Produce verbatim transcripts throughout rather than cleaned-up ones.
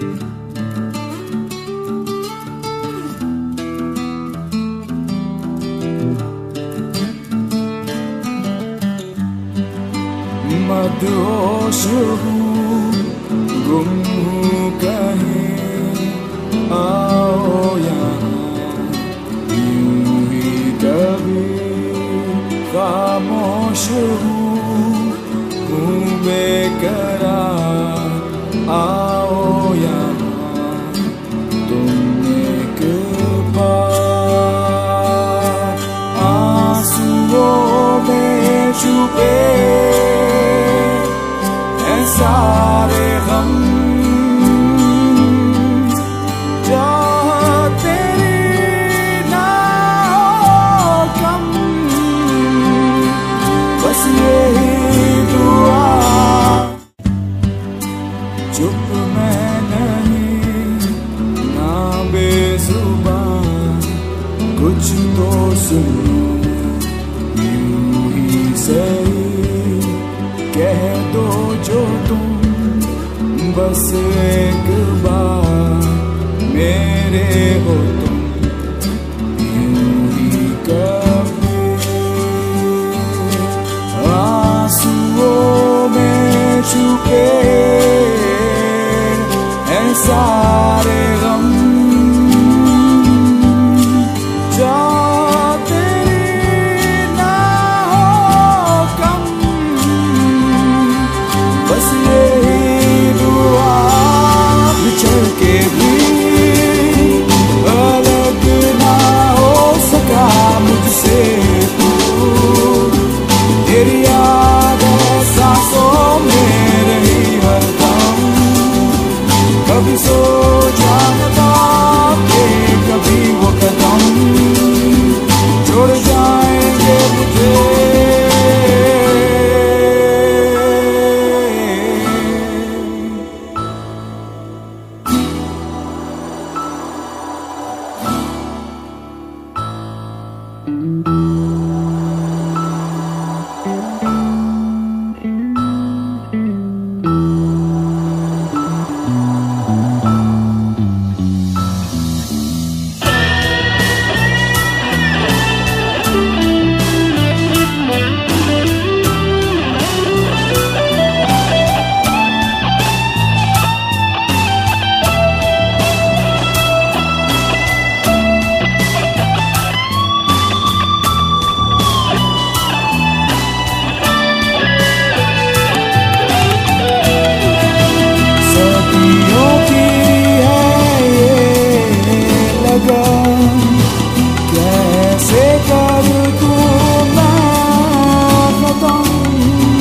मदहोश हूँ, गुम हूँ कहीं, आओ यहाँ यूं ही कभी। खामोश हूँ, हूँ बेकरार, आओ यहाँ तुम एक बार। आंसुओं में छुपे सारे गम, जहाँ तेरी ना हो कम, बस यही दुआ। चुप मैं नहीं ना बेजुबान, कुछ तो सुनो यूं ही सही। कह दो जो तुम बस एक बार, मेरे हो तुम यूं ही कभी। आंसुओं में छुपे हैं सारे गम, जहाँ तेरी ना हो कम, बस यही दुआ। बिछड़ के भी अलग ना हो सका मुझसे तू, तेरी याद सांसों में रही हरदम। कभी सोचा न था कि कभी वो कदम छोड़ जाएंगे मुझे। कैसे कर दूं मैं खत्म,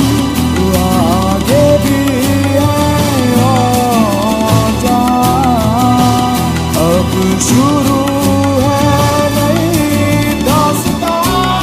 आगे भी है और जहाँ अब शुरू है नई दास्तां।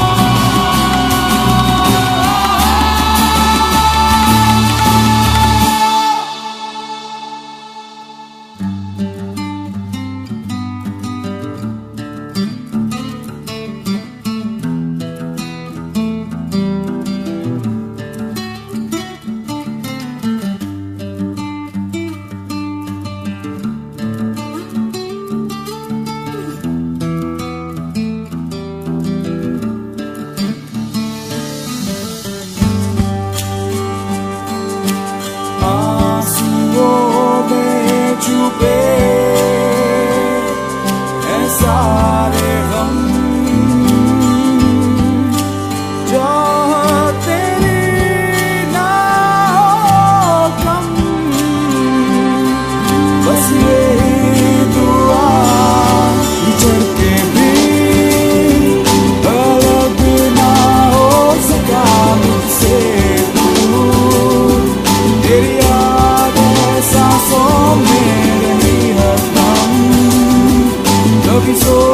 छुपे हैं सारे गम, जहाँ तेरी ना हो कम, बस यही दुआ। बिछड़ के भी अलग ना हो सका मुझसे तू, तेरी याद सांसों में रही हरदम। कभी सो